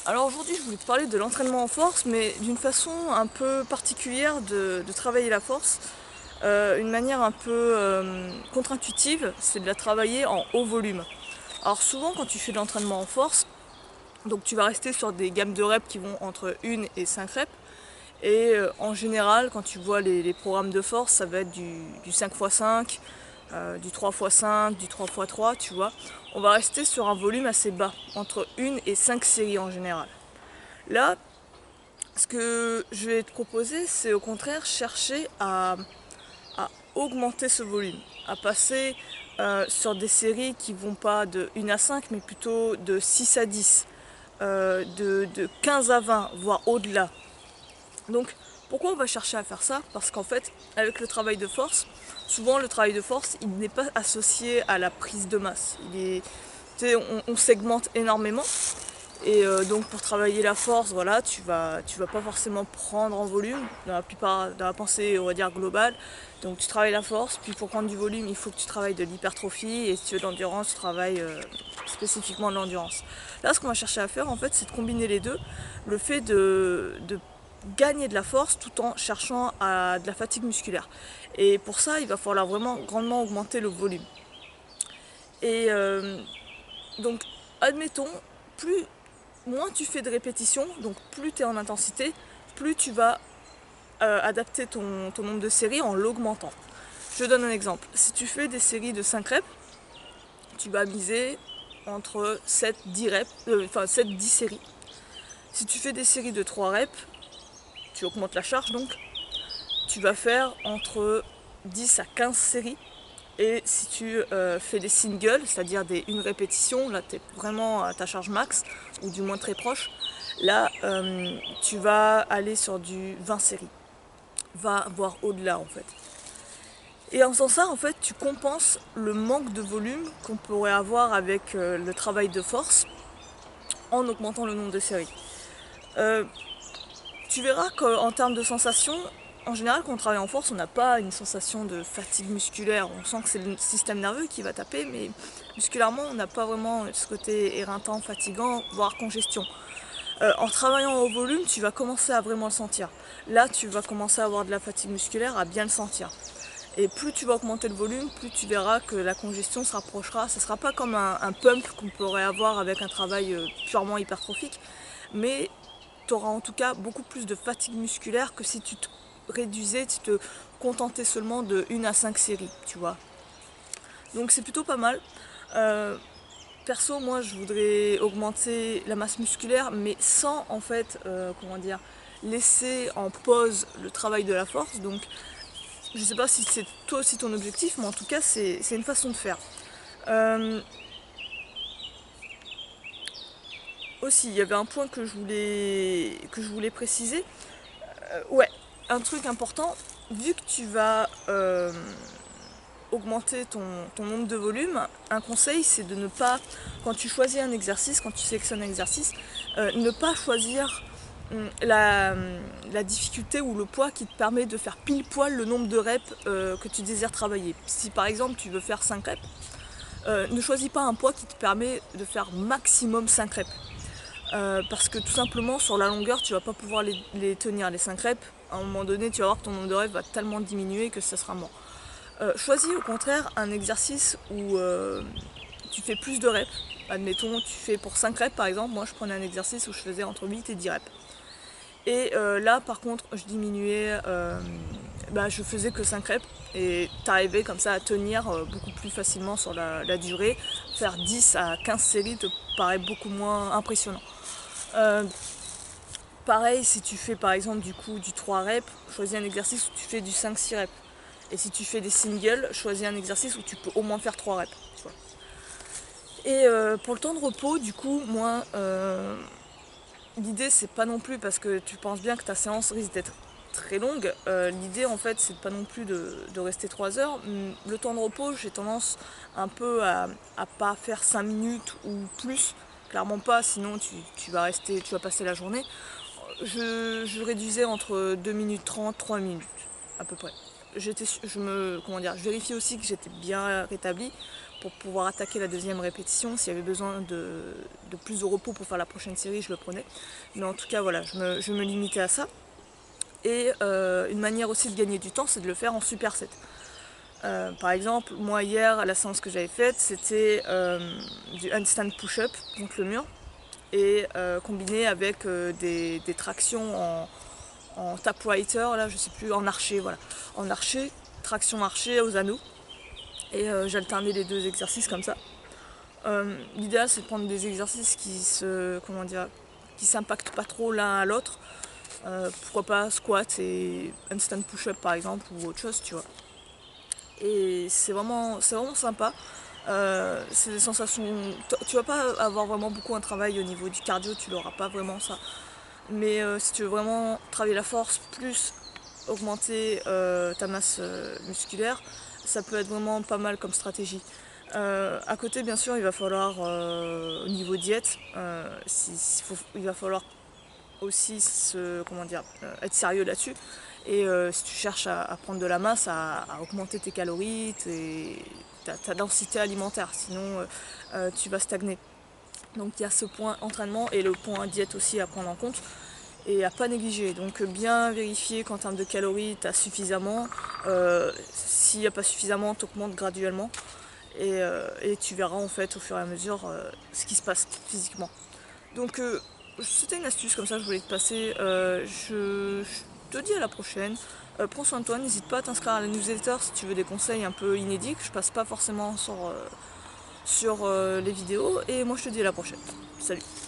Alors aujourd'hui, je voulais te parler de l'entraînement en force, mais d'une façon un peu particulière de travailler la force. Une manière un peu contre-intuitive, c'est de la travailler en haut volume. Alors souvent, quand tu fais de l'entraînement en force, donc tu vas rester sur des gammes de reps qui vont entre 1 et 5 reps. Et en général, quand tu vois les programmes de force, ça va être du 5x5, du 3x5, du 3x3, tu vois. On va rester sur un volume assez bas, entre 1 et 5 séries en général. Là, ce que je vais te proposer, c'est au contraire chercher à augmenter ce volume, à passer sur des séries qui vont pas de 1 à 5, mais plutôt de 6 à 10, de 15 à 20, voire au-delà. Donc, pourquoi on va chercher à faire ça? Parce qu'en fait, avec le travail de force, souvent le travail de force, il n'est pas associé à la prise de masse. On segmente énormément. Et donc pour travailler la force, voilà, tu vas pas forcément prendre en volume, dans la pensée, on va dire, globale. Donc tu travailles la force, puis pour prendre du volume, il faut que tu travailles de l'hypertrophie, et si tu veux de l'endurance, tu travailles spécifiquement de l'endurance. Là, ce qu'on va chercher à faire, en fait, c'est de combiner les deux. Le fait de gagner de la force tout en cherchant à de la fatigue musculaire. Et pour ça, il va falloir vraiment grandement augmenter le volume. Et donc, admettons, plus moins tu fais de répétitions, donc plus tu es en intensité, plus tu vas adapter ton nombre de séries en l'augmentant. Je donne un exemple. Si tu fais des séries de 5 reps, tu vas miser entre 7-10 reps, enfin 7-10 séries. Si tu fais des séries de 3 reps, tu augmentes la charge donc, tu vas faire entre 10 à 15 séries. Et si tu fais des singles, c'est-à-dire une répétition, là tu es vraiment à ta charge max, ou du moins très proche, là tu vas aller sur du 20 séries, va voir au-delà en fait. Et en faisant ça, en fait, tu compenses le manque de volume qu'on pourrait avoir avec le travail de force en augmentant le nombre de séries. Euh, Tu verras qu'en termes de sensations, en général, quand on travaille en force, on n'a pas une sensation de fatigue musculaire. On sent que c'est le système nerveux qui va taper, mais musculairement, on n'a pas vraiment ce côté éreintant, fatigant, voire congestion. En travaillant au volume, tu vas commencer à vraiment le sentir. Là, tu vas commencer à avoir de la fatigue musculaire, à bien le sentir. Et plus tu vas augmenter le volume, plus tu verras que la congestion se rapprochera. Ce ne sera pas comme un pump qu'on pourrait avoir avec un travail purement hypertrophique, mais tu auras en tout cas beaucoup plus de fatigue musculaire que si tu te réduisais, tu te contentais seulement de 1 à 5 séries, tu vois. Donc c'est plutôt pas mal. Euh, Perso, moi je voudrais augmenter la masse musculaire, mais sans en fait, comment dire, laisser en pause le travail de la force. Donc je sais pas si c'est toi aussi ton objectif, mais en tout cas c'est une façon de faire. Euh, Aussi, il y avait un point que je voulais préciser. Ouais, un truc important, vu que tu vas augmenter ton nombre de volumes, un conseil c'est de ne pas, quand tu choisis un exercice, quand tu sélectionnes un exercice, ne pas choisir la difficulté ou le poids qui te permet de faire pile poil le nombre de reps que tu désires travailler. Si par exemple tu veux faire 5 reps, ne choisis pas un poids qui te permet de faire maximum 5 reps. Parce que tout simplement sur la longueur tu vas pas pouvoir les tenir les 5 reps. À un moment donné tu vas voir que ton nombre de reps va tellement diminuer que ça sera mort. Choisis au contraire un exercice où tu fais plus de reps. Admettons tu fais pour 5 reps par exemple, moi je prenais un exercice où je faisais entre 8 et 10 reps. Et là par contre je diminuais, je faisais que 5 reps et t'arrivais comme ça à tenir beaucoup plus facilement sur la durée. Faire 10 à 15 séries te paraît beaucoup moins impressionnant. Euh, Pareil, si tu fais par exemple du 3 reps, choisis un exercice où tu fais du 5-6 reps. Et si tu fais des singles, choisis un exercice où tu peux au moins faire 3 reps. Tu vois. Et pour le temps de repos, du coup, moi, l'idée c'est pas non plus parce que tu penses bien que ta séance risque d'être très longue. L'idée en fait c'est pas non plus de rester 3 heures. Le temps de repos, j'ai tendance un peu à pas faire 5 minutes ou plus. Clairement pas, sinon tu vas passer la journée. Je réduisais entre 2 minutes 30, 3 minutes à peu près. Je vérifie aussi que j'étais bien rétabli pour pouvoir attaquer la deuxième répétition. S'il y avait besoin de plus de repos pour faire la prochaine série, je le prenais. Mais en tout cas, voilà, je me limitais à ça. Et une manière aussi de gagner du temps, c'est de le faire en superset. Par exemple, moi hier, la séance que j'avais faite, c'était du handstand push-up contre le mur, et combiné avec des tractions en tapwriter, là je sais plus, en archer, voilà. En archer, traction archer aux anneaux. Et j'alternais les deux exercices comme ça. L'idéal, c'est de prendre des exercices qui s'impactent pas trop l'un à l'autre. Pourquoi pas squat et handstand push-up par exemple, ou autre chose, tu vois. Et c'est vraiment sympa. C'est des sensations. Tu vas pas avoir vraiment beaucoup un travail au niveau du cardio, tu l'auras pas vraiment ça. Mais si tu veux vraiment travailler la force, plus augmenter ta masse musculaire, ça peut être vraiment pas mal comme stratégie. À côté, bien sûr, il va falloir, au niveau diète, il va falloir aussi être sérieux là-dessus. Et si tu cherches à prendre de la masse, à augmenter tes calories, ta densité alimentaire, sinon tu vas stagner. Donc il y a ce point entraînement et le point diète aussi à prendre en compte et à pas négliger. Donc bien vérifier qu'en termes de calories, tu as suffisamment. S'il n'y a pas suffisamment, tu augmentes graduellement. Et tu verras en fait au fur et à mesure ce qui se passe physiquement. Donc c'était une astuce comme ça, je voulais te passer. Je te dis à la prochaine. Prends soin de toi, n'hésite pas à t'inscrire à la newsletter si tu veux des conseils un peu inédits que je passe pas forcément sur les vidéos. Et moi je te dis à la prochaine. Salut.